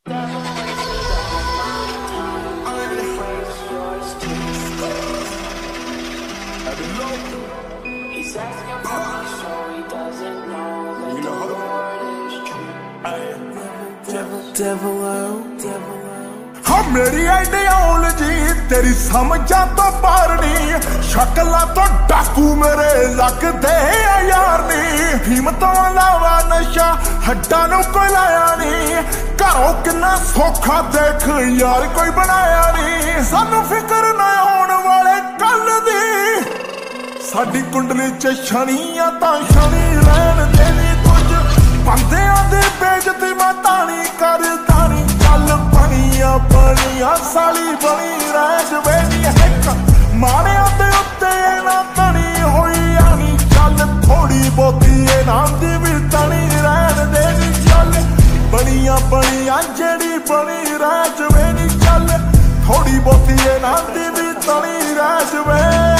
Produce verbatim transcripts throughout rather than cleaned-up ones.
He's asking for me, so he doesn't know that the word is true. Devil, devil world, devil world. हाँ मेरी ideology तेरी समझा तो पारनी, शक्ला तो डाकू मेरे लगदे यार नी। भीम तो लावा नशा हड्डा नू कोई लाया नी, घरों किन्ना सौखा देख यार कोई बनाया नी। सानू फिक्र ना होने वाले कल दी, साडी कुंडली च शनि आ तां शनि रहन देनी। कुछ बंदियां दी बेइज्जती मैं तानी करदा नी, चल बनिया बनिया साली बनी रह जवे नी। हिक माड़ियां दे उत्ते ना तनी होई आनी, चल थोड़ी बहुती इनाम दी भी तनी रहन देनी। चल बनिया बनिया जेड़ी बनी रह जवे नी, चल थोड़ी बहुती इनाम दी भी तनी रह जवे।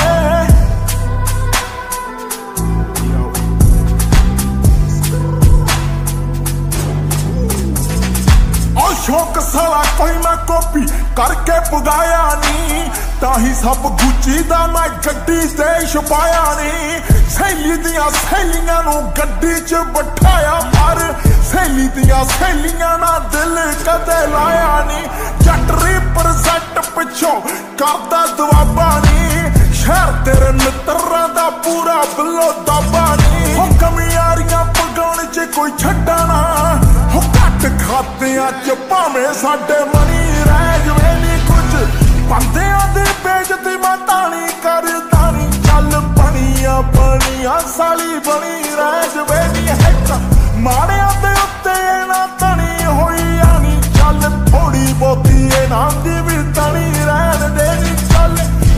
शौक साला कोई मैं कॉपी करके पुगाया नी, ताही सब गुची दा मैं गड्डी ते छुपाया नी। सहेली दियां सहेलियां नू गड्डी च बिठाया, पर सहेली दियां सहेलियां ना दिल कदे लाया नी। जट रिप्रजेंट पिछों करदा दुआबा नी, शहर तेरे मित्तरां दा पूरा बिलो दाबा नी। हो कमियारियां पगाउण च कोई छड्डा ना, हो घट खातियां च भावें साडे मनी रह जवे नी। कुछ बंदियां दी बेइज्जती मैं तानी करदा नी, चल बनिया बनिया साली बनी रह जवे नी। हिक माड़ियां दे उत्ते ना तनी होई आनी, चल थोड़ी बहुती इनाम दी भी तनी रहन देनी। चल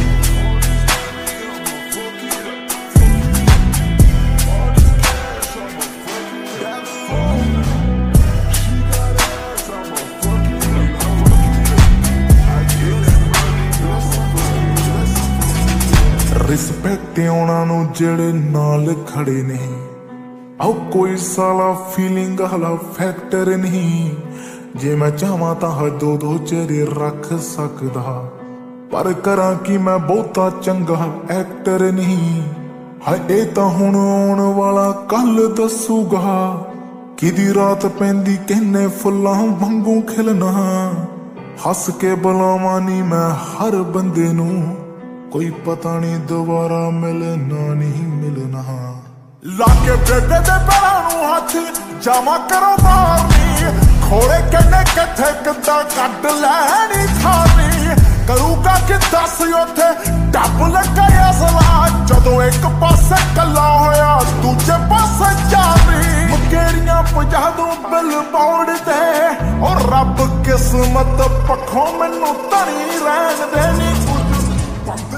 रिस्पैक्ट उन्हां नू जेड़े नाल खड़े ने, आओ कोई साला फीलिंग वाला फैक्टर नहीं। जे मैं चाहवां तां दो दो चेहरे रख सकदा, पर करां कि मैं बहुता चंगा एक्टर नहीं। हाय ए तां हुण आउण वाला कल दसूगा, किदी रात पैंदी किन्ने फुल्लां वांगू खिलना। हस के बुलावां नी मैं हर बंदे नू, कोई पता नहीं दोबारा मिलना नहीं मिलना। लाके बेटे दे पैरां नू हथ जावा करो मारनी, खोड़े कहने किथे किदा कड लैनी थानी। करूगा कि दस उथे डब लगा असला, जदों एक पासे कला होया दूजे पासे जानी। मुकेरियां पजा दूं बिल बोर्ड ते, और रब किस्मत पखों मैनू तनी रहन देनी। कुछ